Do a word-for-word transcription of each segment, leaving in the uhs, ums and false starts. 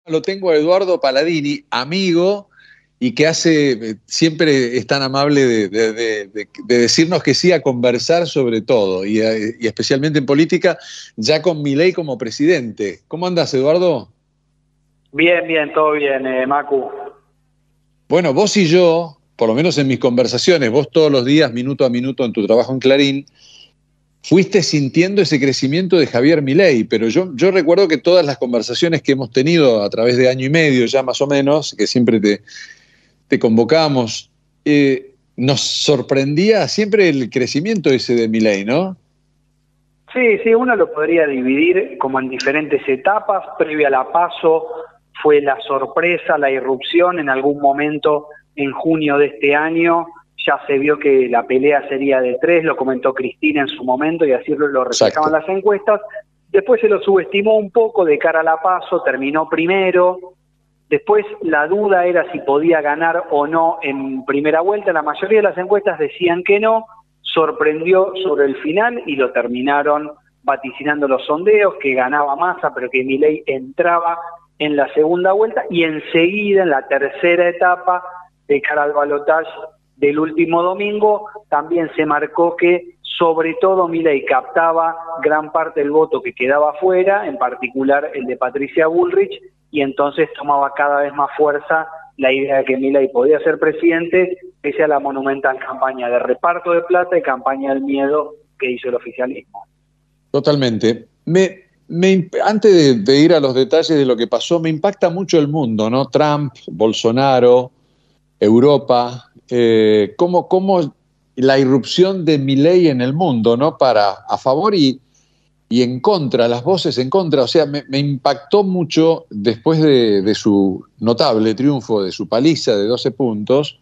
Lo tengo a Eduardo Paladini, amigo, y que hace, eh, siempre es tan amable de, de, de, de, de decirnos que sí a conversar sobre todo, y, eh, y especialmente en política, ya con Milei como presidente. ¿Cómo andás, Eduardo? Bien, bien, todo bien, eh, Macu. Bueno, vos y yo, por lo menos en mis conversaciones, vos todos los días, minuto a minuto en tu trabajo en Clarín, fuiste sintiendo ese crecimiento de Javier Milei, pero yo, yo recuerdo que todas las conversaciones que hemos tenido a través de año y medio ya más o menos, que siempre te, te convocamos, eh, nos sorprendía siempre el crecimiento ese de Milei, ¿no? Sí, sí, uno lo podría dividir como en diferentes etapas. Previa a la PASO fue la sorpresa, la irrupción en algún momento en junio de este año. Ya se vio que la pelea sería de tres, lo comentó Cristina en su momento y así lo, lo reflejaban las encuestas. Después se lo subestimó un poco de cara a la PASO, terminó primero. Después la duda era si podía ganar o no en primera vuelta. La mayoría de las encuestas decían que no. Sorprendió sobre el final y lo terminaron vaticinando los sondeos, que ganaba Massa, pero que Milei entraba en la segunda vuelta, y enseguida en la tercera etapa, de cara al balotaje del último domingo, también se marcó que sobre todo Milei captaba gran parte del voto que quedaba afuera, en particular el de Patricia Bullrich, y entonces tomaba cada vez más fuerza la idea de que Milei podía ser presidente, pese a la monumental campaña de reparto de plata y campaña del miedo que hizo el oficialismo. Totalmente. Me, me, antes de, de ir a los detalles de lo que pasó, me impacta mucho el mundo, ¿no? Trump, Bolsonaro, Europa, eh, cómo, cómo la irrupción de Milei en el mundo, ¿no? Para, a favor y, y en contra, las voces en contra. O sea, me, me impactó mucho después de, de su notable triunfo, de su paliza de doce puntos,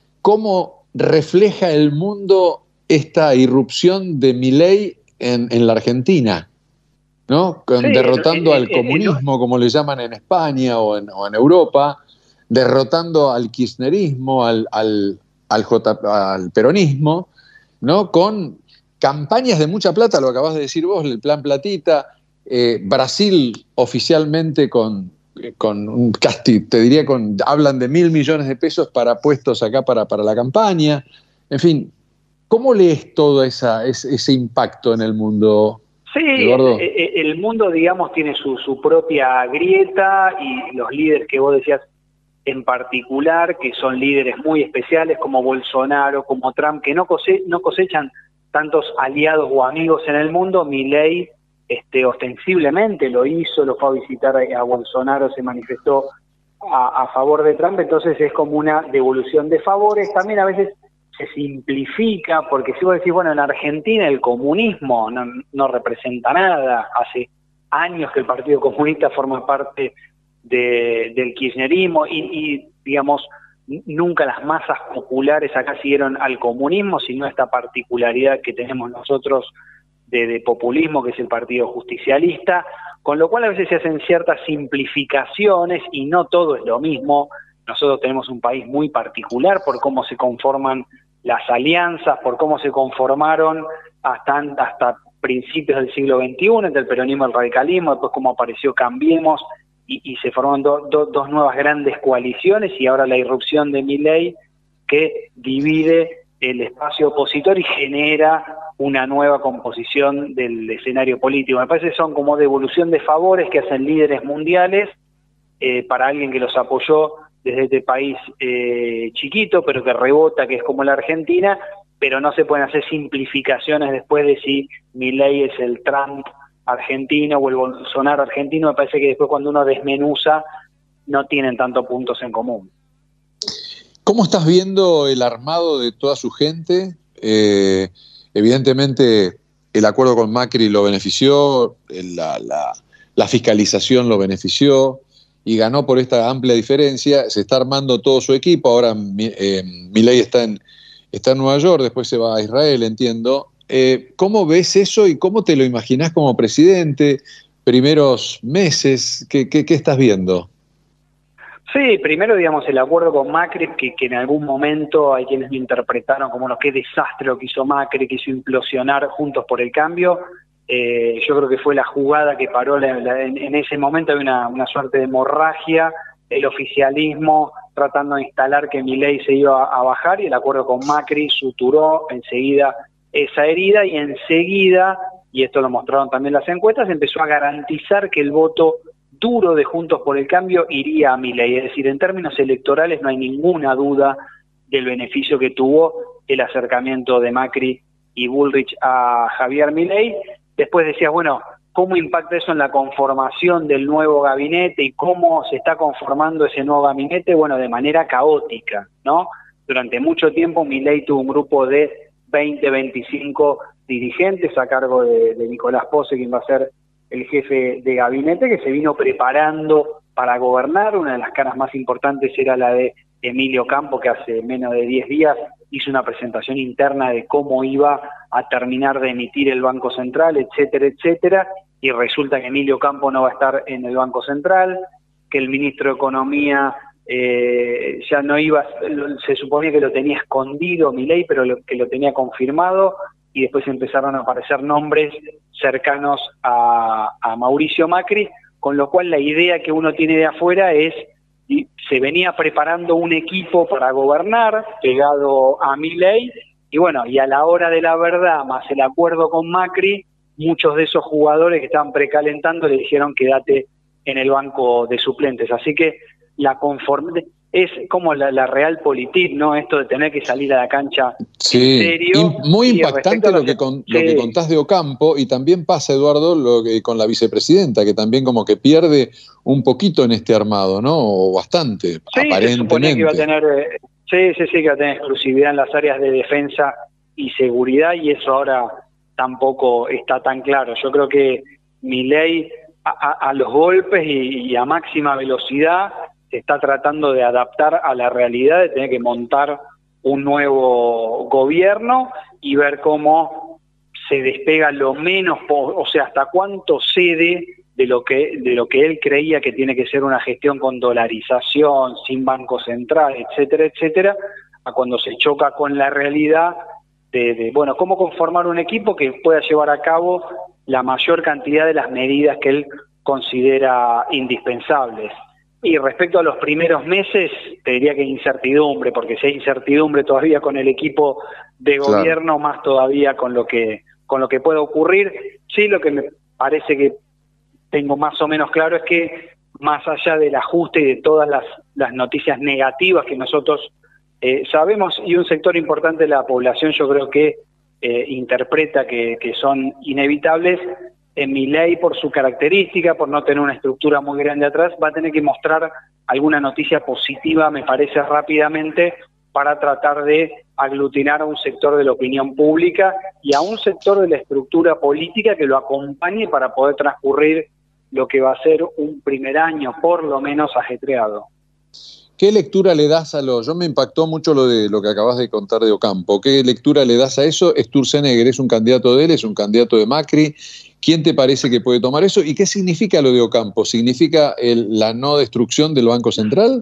cómo refleja el mundo esta irrupción de Milei en, en la Argentina, ¿no? Con, sí, derrotando el, al el, el, comunismo, como le llaman en España o en, o en Europa, derrotando al kirchnerismo, al, al, al, J, al peronismo, ¿no? Con campañas de mucha plata, lo acabas de decir vos, el plan Platita, eh, Brasil oficialmente con, con un casi, te diría, con, hablan de mil millones de pesos para puestos acá para, para la campaña. En fin, ¿cómo lees todo esa, ese, ese impacto en el mundo, Sí, Eduardo? el, el mundo, digamos, tiene su, su propia grieta, y los líderes que vos decías en particular, que son líderes muy especiales como Bolsonaro, como Trump, que no, cose, no cosechan tantos aliados o amigos en el mundo. Milei este, ostensiblemente lo hizo, lo fue a visitar a, a Bolsonaro, se manifestó a, a favor de Trump, entonces es como una devolución de favores. También a veces se simplifica, porque si vos decís, bueno, en Argentina el comunismo no, no representa nada, hace años que el Partido Comunista forma parte de, del kirchnerismo, y, y digamos, nunca las masas populares acá siguieron al comunismo, sino esta particularidad que tenemos nosotros de, de populismo, que es el Partido Justicialista, con lo cual a veces se hacen ciertas simplificaciones y no todo es lo mismo. Nosotros tenemos un país muy particular por cómo se conforman las alianzas, por cómo se conformaron hasta, hasta principios del siglo veintiuno, entre el peronismo y el radicalismo, después cómo apareció Cambiemos, y, y se formaron do, do, dos nuevas grandes coaliciones, y ahora la irrupción de Milei, que divide el espacio opositor y genera una nueva composición del escenario político. Me parece que son como devolución de favores que hacen líderes mundiales eh, para alguien que los apoyó desde este país eh, chiquito, pero que rebota, que es como la Argentina, pero no se pueden hacer simplificaciones después de si Milei es el Trump argentino o el Bolsonaro argentino. Me parece que después, cuando uno desmenuza, no tienen tantos puntos en común. ¿Cómo estás viendo el armado de toda su gente? Eh, evidentemente el acuerdo con Macri lo benefició, la, la, la fiscalización lo benefició, y ganó por esta amplia diferencia. Se está armando todo su equipo. Ahora eh, Milei está en, está en Nueva York, después se va a Israel, entiendo. Eh, ¿Cómo ves eso y cómo te lo imaginás como presidente? Primeros meses, ¿qué, qué, qué estás viendo? Sí, primero, digamos, el acuerdo con Macri, que, que en algún momento hay quienes lo interpretaron como, no, qué desastre lo que hizo Macri, que hizo implosionar Juntos por el Cambio. eh, yo creo que fue la jugada que paró la, la, en, en ese momento. Había una, una suerte de hemorragia, el oficialismo tratando de instalar que Milei se iba a, a bajar, y el acuerdo con Macri suturó enseguida esa herida, y enseguida, y esto lo mostraron también las encuestas, empezó a garantizar que el voto duro de Juntos por el Cambio iría a Milei. Es decir, en términos electorales no hay ninguna duda del beneficio que tuvo el acercamiento de Macri y Bullrich a Javier Milei. Después decías, bueno, ¿cómo impacta eso en la conformación del nuevo gabinete y cómo se está conformando ese nuevo gabinete? Bueno, de manera caótica, ¿no? Durante mucho tiempo Milei tuvo un grupo de veinte, veinticinco dirigentes a cargo de, de Nicolás Pose, quien va a ser el jefe de gabinete, que se vino preparando para gobernar. Una de las caras más importantes era la de Emilio Campo, que hace menos de diez días hizo una presentación interna de cómo iba a terminar de emitir el Banco Central, etcétera, etcétera, y resulta que Emilio Campo no va a estar en el Banco Central, que el ministro de Economía eh, ya no iba, se suponía que lo tenía escondido Milei, pero lo, que lo tenía confirmado, y después empezaron a aparecer nombres cercanos a, a Mauricio Macri, con lo cual la idea que uno tiene de afuera es, y se venía preparando un equipo para gobernar, pegado a Milei, y bueno, y a la hora de la verdad, más el acuerdo con Macri, muchos de esos jugadores que estaban precalentando le dijeron quédate en el banco de suplentes. Así que la conformidad es como la, la realpolitik, ¿no? Esto de tener que salir a la cancha sí, en serio. Y muy y impactante lo que, con, sí. lo que contás de Ocampo, y también pasa, Eduardo, lo que, con la vicepresidenta, que también como que pierde un poquito en este armado, ¿no? O bastante, sí, aparentemente. Se suponía que iba a tener, eh, sí, sí, sí, que iba a tener exclusividad en las áreas de defensa y seguridad, y eso ahora tampoco está tan claro. Yo creo que Milei a, a, a los golpes y, y a máxima velocidad se está tratando de adaptar a la realidad de tener que montar un nuevo gobierno y ver cómo se despega lo menos, o sea, hasta cuánto cede de lo que de lo que él creía que tiene que ser una gestión con dolarización, sin banco central, etcétera, etcétera, a cuando se choca con la realidad de, de bueno, cómo conformar un equipo que pueda llevar a cabo la mayor cantidad de las medidas que él considera indispensables. Y respecto a los primeros meses, te diría que incertidumbre, porque si hay incertidumbre todavía con el equipo de gobierno, claro, más todavía con lo que con lo que pueda ocurrir. Sí, lo que me parece que tengo más o menos claro es que más allá del ajuste y de todas las, las noticias negativas que nosotros eh, sabemos, y un sector importante de la población yo creo que eh, interpreta que, que son inevitables, en Milei, por su característica, por no tener una estructura muy grande atrás, va a tener que mostrar alguna noticia positiva, me parece, rápidamente, para tratar de aglutinar a un sector de la opinión pública y a un sector de la estructura política que lo acompañe para poder transcurrir lo que va a ser un primer año, por lo menos, ajetreado. ¿Qué lectura le das a lo...? Yo me impactó mucho lo de lo que acabas de contar de Ocampo. ¿Qué lectura le das a eso? Sturzenegger es un candidato de él, es un candidato de Macri. ¿Quién te parece que puede tomar eso? ¿Y qué significa lo de Ocampo? ¿Significa el, la no destrucción del Banco Central?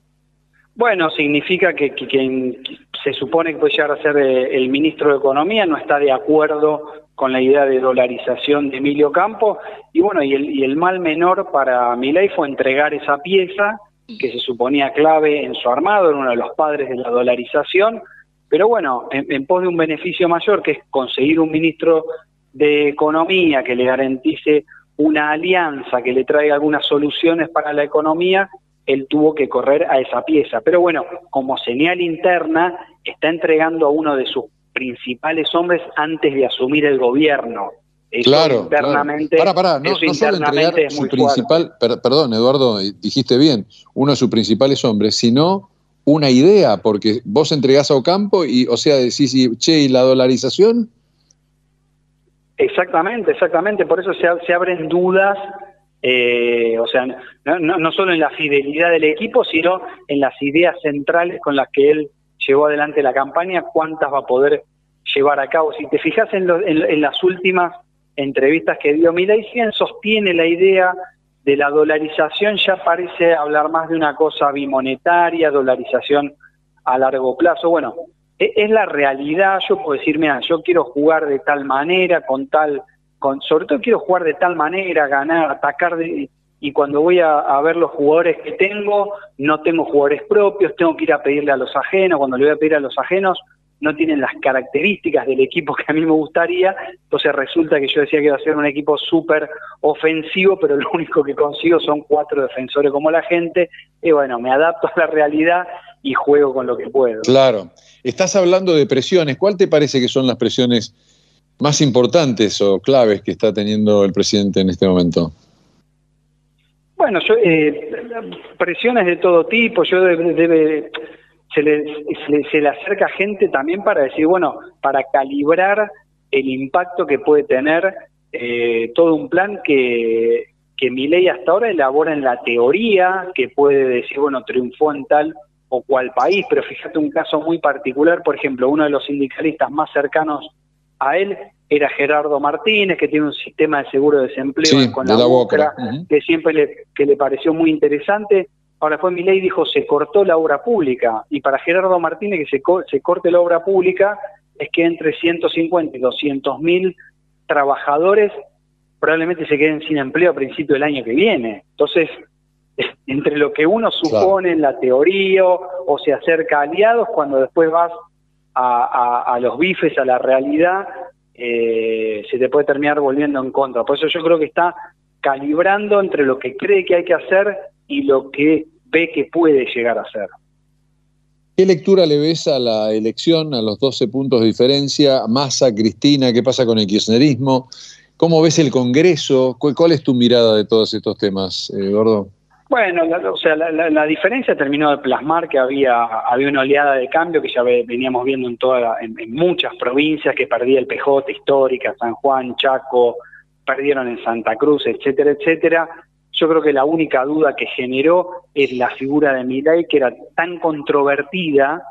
Bueno, significa que, que quien se supone que puede llegar a ser el ministro de Economía no está de acuerdo con la idea de dolarización de Emilio Campo. Y bueno, y el, y el mal menor para Milei fue entregar esa pieza que se suponía clave en su armado, era uno de los padres de la dolarización, pero bueno, en, en pos de un beneficio mayor, que es conseguir un ministro de Economía que le garantice una alianza, que le traiga algunas soluciones para la economía, él tuvo que correr a esa pieza. Pero bueno, como señal interna, está entregando a uno de sus principales hombres antes de asumir el gobierno. Eso claro, internamente, claro. Para, para, no, eso no solo entregar es su muy principal, per, perdón, Eduardo, dijiste bien, uno de sus principales hombres, sino una idea, porque vos entregás a Ocampo y, o sea, decís, che, ¿y la dolarización? Exactamente, exactamente, por eso se, se abren dudas, eh, o sea, no, no, no solo en la fidelidad del equipo, sino en las ideas centrales con las que él llevó adelante la campaña, cuántas va a poder llevar a cabo. Si te fijas en, lo, en, en las últimas entrevistas que dio Milei, si bien sostiene la idea de la dolarización, ya parece hablar más de una cosa bimonetaria, dolarización a largo plazo. Bueno, es, es la realidad. Yo puedo decir, mira, yo quiero jugar de tal manera, con tal con, sobre todo quiero jugar de tal manera, ganar, atacar, de, y cuando voy a, a ver los jugadores que tengo, no tengo jugadores propios, tengo que ir a pedirle a los ajenos, cuando le voy a pedir a los ajenos, no tienen las características del equipo que a mí me gustaría, entonces resulta que yo decía que iba a ser un equipo súper ofensivo, pero lo único que consigo son cuatro defensores como la gente, y bueno, me adapto a la realidad y juego con lo que puedo. Claro. Estás hablando de presiones. ¿Cuál te parece que son las presiones más importantes o claves que está teniendo el presidente en este momento? Bueno, yo, eh, presiones de todo tipo, yo debe... debe Se le, se, le, se le acerca gente también para decir, bueno, para calibrar el impacto que puede tener eh, todo un plan que, que Milei hasta ahora elabora en la teoría, que puede decir, bueno, triunfó en tal o cual país, pero fíjate un caso muy particular, por ejemplo, uno de los sindicalistas más cercanos a él era Gerardo Martínez, que tiene un sistema de seguro de desempleo sí, con de la, la UCRA, uh-huh. que siempre le, que le pareció muy interesante. Ahora fue Milei, dijo, se cortó la obra pública, y para Gerardo Martínez que se, co se corte la obra pública es que entre ciento cincuenta y doscientos mil trabajadores probablemente se queden sin empleo a principio del año que viene. Entonces, entre lo que uno supone claro. en la teoría o se acerca a aliados, cuando después vas a, a, a los bifes, a la realidad, eh, se te puede terminar volviendo en contra. Por eso yo creo que está calibrando entre lo que cree que hay que hacer y lo que ve que puede llegar a ser. ¿Qué lectura le ves a la elección, a los doce puntos de diferencia? Massa, Cristina, ¿qué pasa con el kirchnerismo? ¿Cómo ves el Congreso? ¿Cuál, cuál es tu mirada de todos estos temas, eh, Gordo? Bueno, la, o sea, la, la, la diferencia terminó de plasmar que había, había una oleada de cambio que ya ve, veníamos viendo en, toda, en, en muchas provincias, que perdía el P J histórica, San Juan, Chaco, perdieron en Santa Cruz, etcétera, etcétera. Yo creo que la única duda que generó es la figura de Milei, que era tan controvertida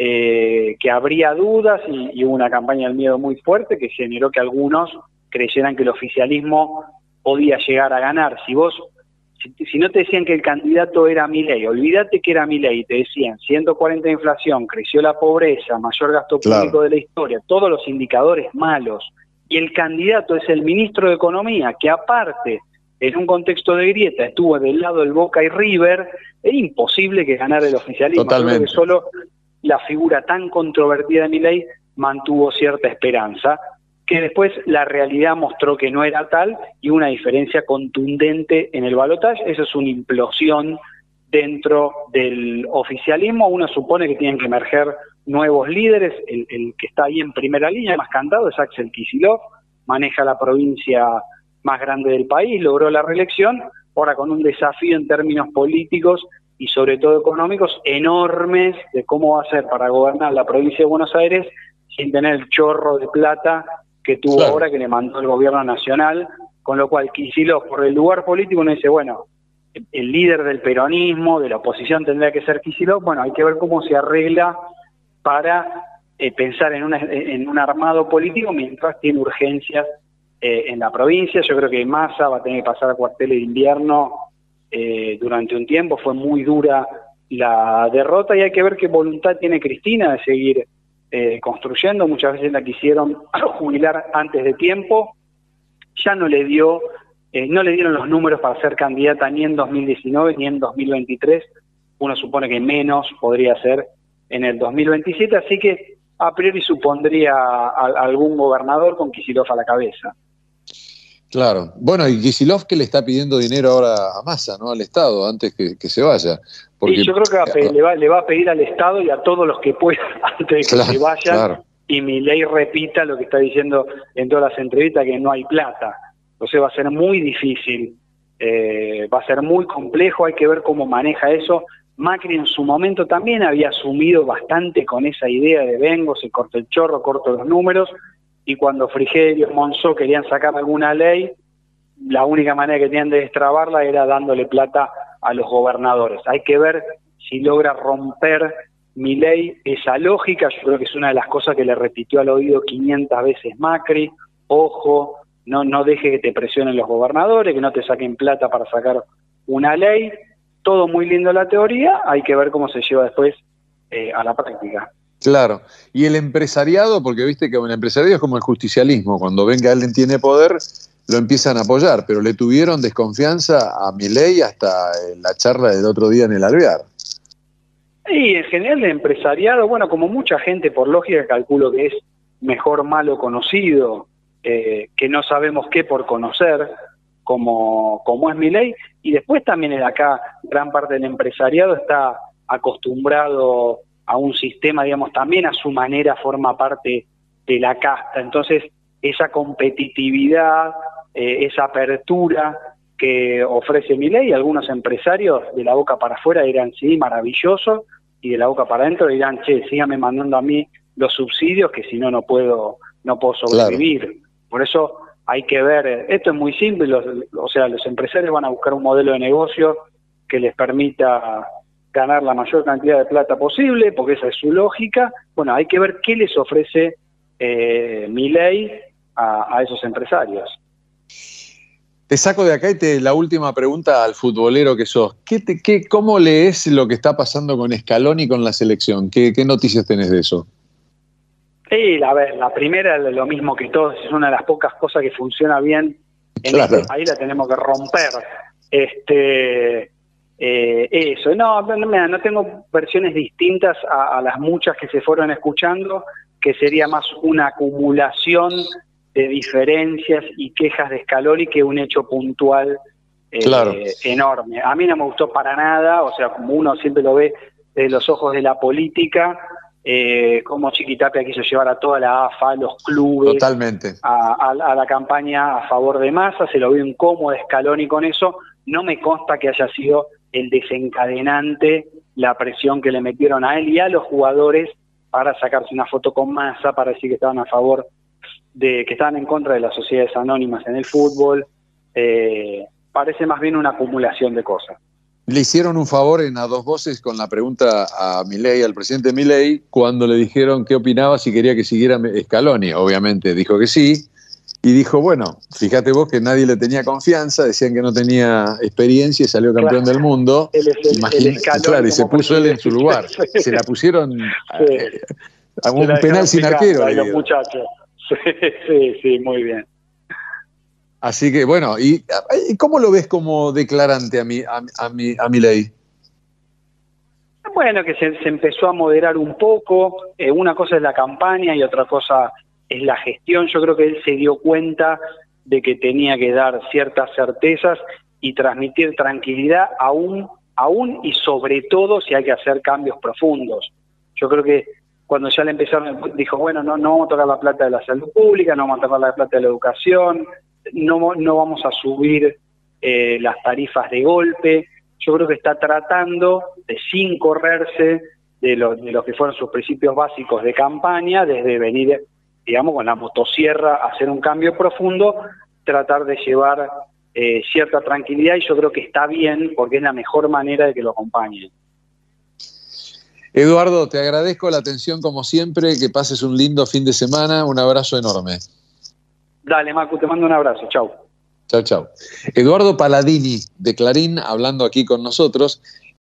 eh, que habría dudas y, y hubo una campaña del miedo muy fuerte que generó que algunos creyeran que el oficialismo podía llegar a ganar. Si vos, si, si no te decían que el candidato era Milei, olvídate que era Milei, te decían ciento cuarenta de inflación, creció la pobreza, mayor gasto público claro. de la historia, todos los indicadores malos, y el candidato es el ministro de Economía, que aparte, en un contexto de grieta, estuvo del lado del Boca y River, es imposible que ganara el oficialismo. Totalmente. Creo que solo la figura tan controvertida de Milei mantuvo cierta esperanza, que después la realidad mostró que no era tal, y una diferencia contundente en el balotaje. Eso es una implosión dentro del oficialismo. Uno supone que tienen que emerger nuevos líderes. El, el que está ahí en primera línea, más cantado, es Axel Kicillof, maneja la provincia más grande del país, logró la reelección, ahora con un desafío en términos políticos y sobre todo económicos enormes de cómo va a ser para gobernar la provincia de Buenos Aires sin tener el chorro de plata que tuvo claro. ahora, que le mandó el gobierno nacional, con lo cual Kicillof, por el lugar político, uno dice, bueno, el líder del peronismo, de la oposición tendría que ser Kicillof. Bueno, hay que ver cómo se arregla para eh, pensar en, una, en un armado político mientras tiene urgencias eh, en la provincia. Yo creo que Massa va a tener que pasar a cuarteles de invierno eh, durante un tiempo. Fue muy dura la derrota y hay que ver qué voluntad tiene Cristina de seguir eh, construyendo. Muchas veces la quisieron jubilar antes de tiempo. Ya no le dio... Eh, no le dieron los números para ser candidata ni en dos mil diecinueve ni en dos mil veintitrés, uno supone que menos podría ser en el dos mil veintisiete, así que a priori supondría a, a algún gobernador con Kicillof a la cabeza. Claro, bueno, y Kicillof que le está pidiendo dinero ahora a Massa, ¿no? Al Estado, antes que, que se vaya. Porque... Y yo creo que va a pedir, le, va, le va a pedir al Estado y a todos los que puedan antes de que claro, se vayan, claro. Y Milei repita lo que está diciendo en todas las entrevistas, que no hay plata. Entonces va a ser muy difícil, eh, va a ser muy complejo, hay que ver cómo maneja eso. Macri en su momento también había asumido bastante con esa idea de vengo, se corta el chorro, corto los números, y cuando Frigerio, Monzó querían sacar alguna ley, la única manera que tenían de destrabarla era dándole plata a los gobernadores. Hay que ver si logra romper Milei esa lógica. Yo creo que es una de las cosas que le repitió al oído quinientas veces Macri. Ojo, No, no deje que te presionen los gobernadores, que no te saquen plata para sacar una ley. Todo muy lindo la teoría, hay que ver cómo se lleva después eh, a la práctica. Claro. Y el empresariado, porque viste que el empresariado es como el justicialismo, cuando ven que alguien tiene poder, lo empiezan a apoyar, pero le tuvieron desconfianza a Milei hasta en la charla del otro día en el Alvear. Y en general el empresariado, bueno, como mucha gente por lógica calculo que es mejor malo conocido, eh, que no sabemos qué por conocer, como, como es Milei, y después también en acá gran parte del empresariado está acostumbrado a un sistema, digamos, también a su manera forma parte de la casta, entonces esa competitividad, eh, esa apertura que ofrece Milei, algunos empresarios de la boca para afuera dirán, sí, maravilloso, y de la boca para adentro dirán, che, síganme mandando a mí los subsidios, que si no, no puedo, no puedo sobrevivir. Claro. Por eso hay que ver, esto es muy simple, los, o sea, los empresarios van a buscar un modelo de negocio que les permita ganar la mayor cantidad de plata posible, porque esa es su lógica. Bueno, hay que ver qué les ofrece eh, Milei a, a esos empresarios. Te saco de acá y te la última pregunta al futbolero que sos. ¿Qué te, qué, ¿Cómo lees lo que está pasando con Scaloni y con la selección? ¿Qué, qué noticias tenés de eso? Sí, a ver, la primera es lo mismo que todos, es una de las pocas cosas que funciona bien en claro. este país, la tenemos que romper. Este, eh, eso, no, no, no tengo versiones distintas a, a las muchas que se fueron escuchando, que sería más una acumulación de diferencias y quejas de Scaloni que un hecho puntual eh, claro. enorme. A mí no me gustó para nada, o sea, como uno siempre lo ve desde los ojos de la política, eh, como Chiquitapia quiso llevar a toda la A F A, los clubes, totalmente, a, a, a la campaña a favor de Massa, se lo vio incómodo Scaloni con eso, no me consta que haya sido el desencadenante la presión que le metieron a él y a los jugadores para sacarse una foto con Massa, para decir que estaban a favor de que estaban en contra de las sociedades anónimas en el fútbol. Eh, parece más bien una acumulación de cosas. Le hicieron un favor en A Dos Voces con la pregunta a Milei, al presidente Milei, cuando le dijeron qué opinaba si quería que siguiera Scaloni. Obviamente dijo que sí, y dijo, bueno, fíjate vos que nadie le tenía confianza, decían que no tenía experiencia y salió campeón claro. del mundo. Él es el, Imagín, el Scaloni, claro, y se puso él en su lugar. Se la pusieron sí. a, a un penal sin arquero. Ahí los muchachos. Sí, sí, sí, muy bien. Así que, bueno, ¿y, y cómo lo ves como declarante a mi, a, a mi, a Milei? Bueno, que se, se empezó a moderar un poco. Eh, una cosa es la campaña y otra cosa es la gestión. Yo creo que él se dio cuenta de que tenía que dar ciertas certezas y transmitir tranquilidad aún, aún y sobre todo si hay que hacer cambios profundos. Yo creo que cuando ya le empezaron, dijo, bueno, no, no vamos a tocar la plata de la salud pública, no vamos a tocar la plata de la educación, no, no vamos a subir eh, las tarifas de golpe. Yo creo que está tratando de, sin correrse de lo, de lo que fueron sus principios básicos de campaña, desde venir, digamos, con la motosierra a hacer un cambio profundo, tratar de llevar eh, cierta tranquilidad, y yo creo que está bien, porque es la mejor manera de que lo acompañen. Eduardo, te agradezco la atención como siempre, que pases un lindo fin de semana, un abrazo enorme. Dale, Macu, te mando un abrazo, chau. Chau, chau. Eduardo Paladini, de Clarín, hablando aquí con nosotros.